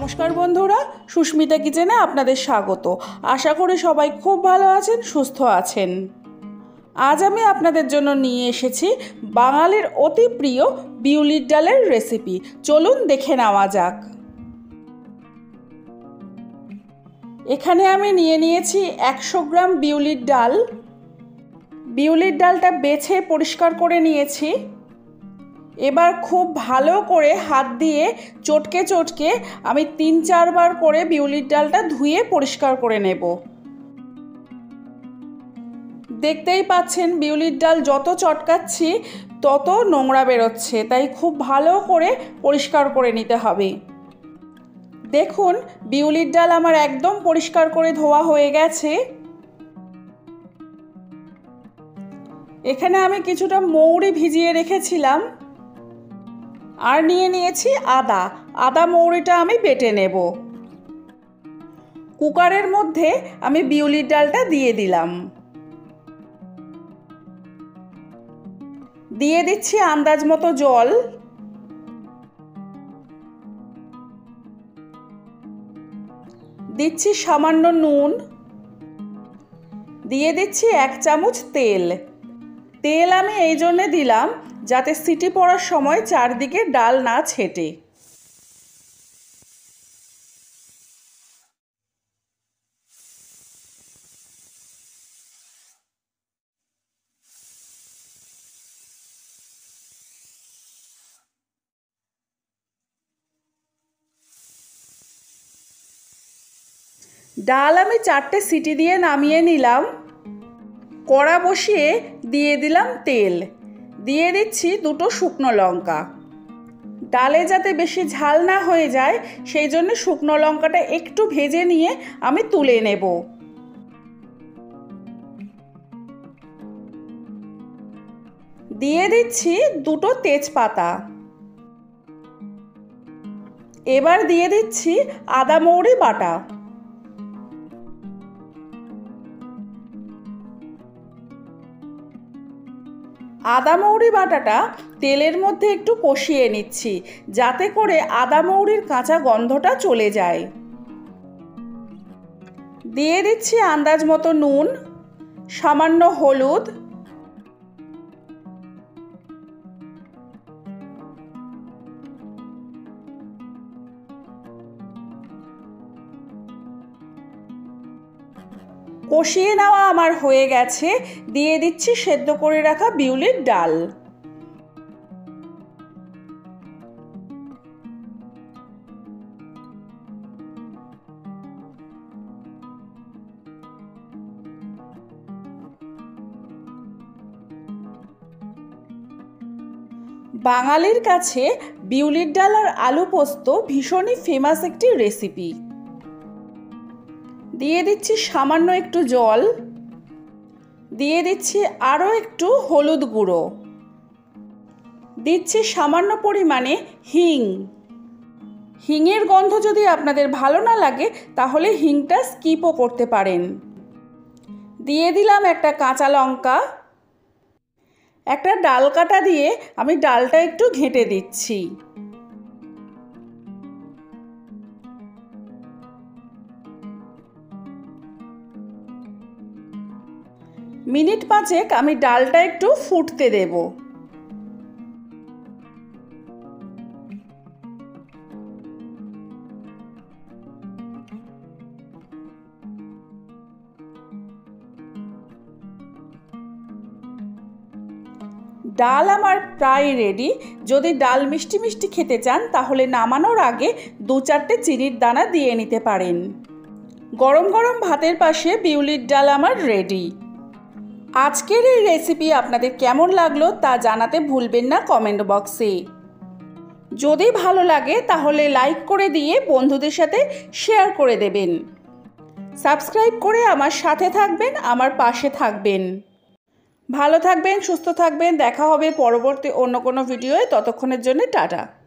নমস্কার বন্ধুরা, সুস্মিতা কিচেনে আপনাদের স্বাগত। আশা করি সবাই খুব ভালো আছেন, সুস্থ আছেন। আজ আমি আপনাদের জন্য নিয়ে এসেছি বাঙালির অতি প্রিয় বিউলির ডালের রেসিপি। চলুন দেখে নেওয়া যাক। এখানে আমি নিয়ে নিয়েছি 100 গ্রাম বিউলির ডাল। বিউলির ডালটা বেছে পরিষ্কার করে নিয়েছি। এবার খুব ভালো করে হাত দিয়ে চটকে চটকে আমি 3-4 বার করে বিউলির ডালটা ধুয়ে পরিষ্কার করে নেব। দেখতেই পাচ্ছেন বিউলির ডাল যত চটকাচ্ছি তত নোংরা বেরোচ্ছে, তাই খুব ভালো করে পরিষ্কার করে নিতে হবে। দেখুন বিউলির ডাল আমার একদম পরিষ্কার করে ধোয়া হয়ে গেছে। এখানে আমি কিছুটা মৌরি ভিজিয়ে রেখেছিলাম আর নিয়ে নিয়েছি আদা মৌরিটা আমি বেটে নেব। কুকারের মধ্যে আমি বিউলির ডালটা দিয়ে দিলাম। দিয়ে দিচ্ছি আন্দাজ মতো জল। দিচ্ছি সামান্য নুন। দিয়ে দিচ্ছি 1 চামচ তেল। তেল আমি এই জন্যে দিলাম যাতে সিটি পড়ার সময় চারদিকে ডাল না ছেটে। ডাল আমি 4টে সিটি দিয়ে নামিয়ে নিলাম। কড়া বসিয়ে দিয়ে দিলাম তেল। দিয়ে দিচ্ছি 2টো শুকনো লঙ্কা। ডালে যাতে বেশি ঝাল না হয়ে যায় সেই জন্য শুকনো লঙ্কাটা একটু ভেজে নিয়ে আমি তুলে নেব। দিয়ে দিচ্ছি 2টো তেজপাতা। এবার দিয়ে দিচ্ছি আদা মৌরি বাটা। আদা মৌরি বাটাটা তেলের মধ্যে একটু কষিয়ে নিচ্ছি যাতে করে আদা মৌরির কাঁচা গন্ধটা চলে যায়। দিয়ে দিচ্ছি আন্দাজ মতো নুন, সামান্য হলুদ, কষিয়ে নেওয়া আমার হয়ে গেছে। দিয়ে দিচ্ছি সেদ্ধ করে রাখা বিউলির ডাল। বাঙালির কাছে বিউলির ডাল আর আলু পোস্ত ভীষণই ফেমাস একটি রেসিপি। দিয়ে দিচ্ছি সামান্য একটু জল। দিয়ে দিচ্ছি আরও একটু হলুদ গুঁড়ো। দিচ্ছি সামান্য পরিমাণে হিং। হিংয়ের গন্ধ যদি আপনাদের ভালো না লাগে তাহলে হিংটা স্কিপও করতে পারেন। দিয়ে দিলাম একটা কাঁচা লঙ্কা। একটা ডাল কাটা দিয়ে আমি ডালটা একটু ঘেঁটে দিচ্ছি। মিনিট 5 আমি ডালটা একটু ফুটতে দেব। ডাল আমার প্রায় রেডি। যদি ডাল মিষ্টি মিষ্টি খেতে চান তাহলে নামানোর আগে 2-4টে চিনির দানা দিয়ে নিতে পারেন। গরম গরম ভাতের পাশে বিউলির ডাল আমার রেডি। আজকের এই রেসিপি আপনাদের কেমন লাগলো তা জানাতে ভুলবেন না কমেন্ট বক্সে। যদি ভালো লাগে তাহলে লাইক করে দিয়ে বন্ধুদের সাথে শেয়ার করে দেবেন। সাবস্ক্রাইব করে আমার সাথে থাকবেন, আমার পাশে থাকবেন। ভালো থাকবেন, সুস্থ থাকবেন। দেখা হবে পরবর্তী অন্য কোনো ভিডিওয়ে। ততক্ষণের জন্য টাটা।